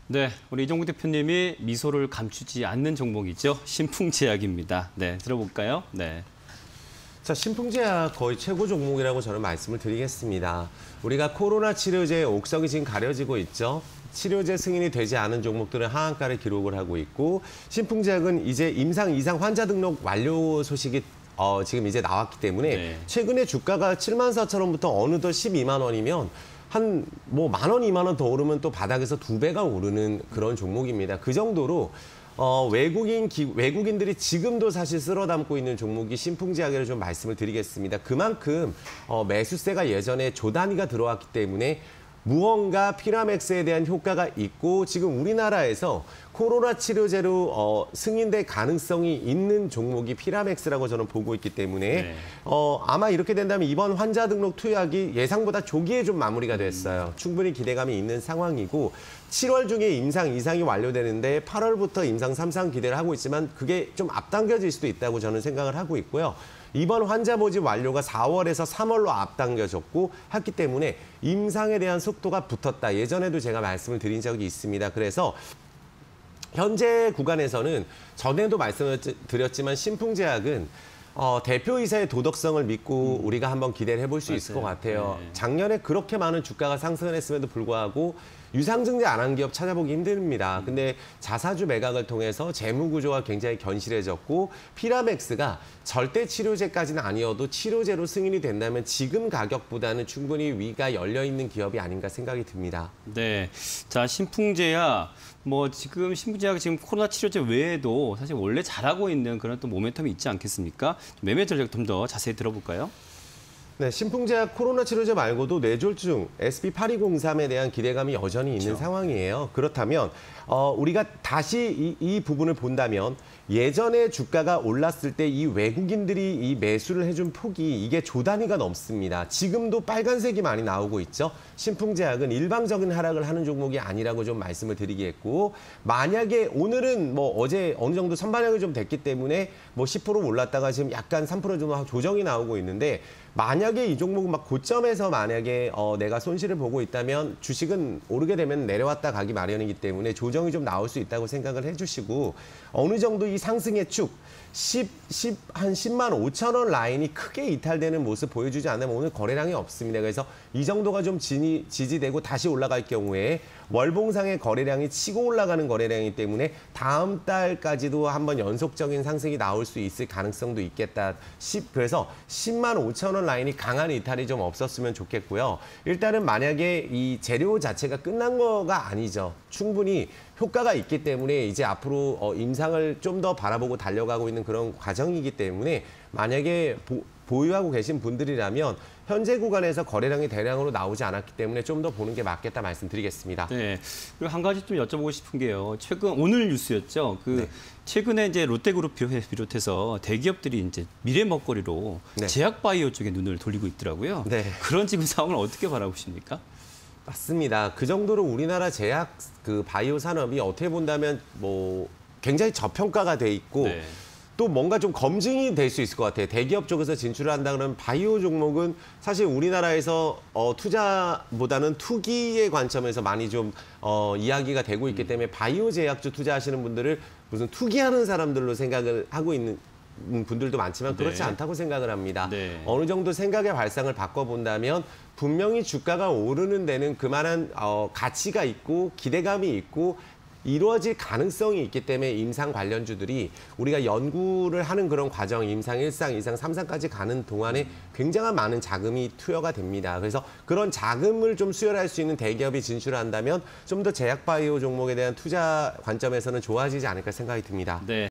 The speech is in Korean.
네, 우리 이종국 대표님이 미소를 감추지 않는 종목이죠. 신풍제약입니다. 네, 들어볼까요? 네. 자, 신풍제약 거의 최고 종목이라고 저는 말씀을 드리겠습니다. 우리가 코로나 치료제의 옥석이 지금 가려지고 있죠. 치료제 승인이 되지 않은 종목들은 하한가를 기록을 하고 있고, 신풍제약은 이제 임상 이상 환자 등록 완료 소식이 지금 이제 나왔기 때문에 최근에 주가가 74,000원부터 어느덧 12만 원이면 한 뭐 10,000원, 2만 원 더 오르면 또 바닥에서 2배가 오르는 그런 종목입니다. 그 정도로 외국인들이 지금도 사실 쓸어 담고 있는 종목이 신풍제약이라고 좀 말씀을 드리겠습니다. 그만큼 매수세가 예전에 조 단위가 들어왔기 때문에 무언가 피라맥스에 대한 효과가 있고, 지금 우리나라에서 코로나 치료제로 승인될 가능성이 있는 종목이 피라맥스라고 저는 보고 있기 때문에 아마 이렇게 된다면 이번 환자 등록 투약이 예상보다 조기에 좀 마무리가 됐어요. 충분히 기대감이 있는 상황이고, 7월 중에 임상 2상이 완료되는데 8월부터 임상 3상 기대를 하고 있지만 그게 좀 앞당겨질 수도 있다고 저는 생각을 하고 있고요. 이번 환자 모집 완료가 4월에서 3월로 앞당겨졌고 했기 때문에 임상에 대한 속도가 붙었다. 예전에도 제가 말씀을 드린 적이 있습니다. 그래서 현재 구간에서는 전에도 말씀을 드렸지만 신풍제약은 대표이사의 도덕성을 믿고 우리가 한번 기대를 해볼 수 있을 것 같아요. 작년에 그렇게 많은 주가가 상승을 했음에도 불구하고 유상증자 안 한 기업 찾아보기 힘듭니다. 근데 자사주 매각을 통해서 재무 구조가 굉장히 견실해졌고, 피라맥스가 절대 치료제까지는 아니어도 치료제로 승인이 된다면 지금 가격보다는 충분히 위가 열려 있는 기업이 아닌가 생각이 듭니다. 네, 자, 신풍제약 지금 신풍제약 지금 코로나 치료제 외에도 사실 원래 잘하고 있는 그런 또 모멘텀이 있지 않겠습니까? 매매 전략 좀 더 자세히 들어볼까요? 네, 신풍제약 코로나 치료제 말고도 뇌졸중 SB8203에 대한 기대감이 여전히 있는 상황이에요. 그렇다면 우리가 다시 이 부분을 본다면 예전에 주가가 올랐을 때 이 외국인들이 이 매수를 해준 폭이 이게 조 단위가 넘습니다. 지금도 빨간색이 많이 나오고 있죠. 신풍제약은 일방적인 하락을 하는 종목이 아니라고 좀 말씀을 드리겠고, 만약에 오늘은 어제 어느 정도 선반영이 좀 됐기 때문에 10% 올랐다가 지금 약간 3% 정도 조정이 나오고 있는데, 만약에 이 종목은 막 고점에서 만약에 내가 손실을 보고 있다면 주식은 오르게 되면 내려왔다 가기 마련이기 때문에 조정이 좀 나올 수 있다고 생각을 해주시고, 어느 정도 이 상승의 축 한 10만 5천 원 라인이 크게 이탈되는 모습 보여주지 않으면 오늘 거래량이 없습니다. 그래서 이 정도가 좀 지지되고 다시 올라갈 경우에 월봉상의 거래량이 치고 올라가는 거래량이기 때문에 다음 달까지도 한번 연속적인 상승이 나올 수 있을 가능성도 있겠다. 그래서 10만 5천 원 라인이 강한 이탈이 좀 없었으면 좋겠고요. 일단은 만약에 이 재료 자체가 끝난 거가 아니죠. 충분히 효과가 있기 때문에 이제 앞으로 임상을 좀 더 바라보고 달려가고 있는 그런 과정이기 때문에 만약에 보유하고 계신 분들이라면 현재 구간에서 거래량이 대량으로 나오지 않았기 때문에 좀 더 보는 게 맞겠다 말씀드리겠습니다. 네. 그리고 한 가지 좀 여쭤보고 싶은 게요. 오늘 뉴스였죠. 최근에 이제 롯데그룹 비롯해서 대기업들이 이제 미래 먹거리로 제약 바이오 쪽에 눈을 돌리고 있더라고요. 그런 지금 상황을 어떻게 바라보십니까? 맞습니다. 그 정도로 우리나라 제약 바이오 산업이 어떻게 본다면 굉장히 저평가가 돼 있고 또 뭔가 좀 검증이 될 수 있을 것 같아요. 대기업 쪽에서 진출을 한다 그러면 바이오 종목은 사실 우리나라에서 투자보다는 투기의 관점에서 많이 좀 이야기가 되고 있기 때문에 바이오 제약주 투자하시는 분들을 무슨 투기하는 사람들로 생각을 하고 있는 분들도 많지만 그렇지 않다고 생각을 합니다. 어느 정도 생각의 발상을 바꿔본다면 분명히 주가가 오르는 데는 그만한 가치가 있고 기대감이 있고 이루어질 가능성이 있기 때문에 임상 관련주들이 우리가 연구를 하는 그런 과정, 임상 1상, 2상, 3상까지 가는 동안에 굉장한 많은 자금이 투여가 됩니다. 그래서 그런 자금을 좀 수혈할 수 있는 대기업이 진출한다면 좀 더 제약바이오 종목에 대한 투자 관점에서는 좋아지지 않을까 생각이 듭니다.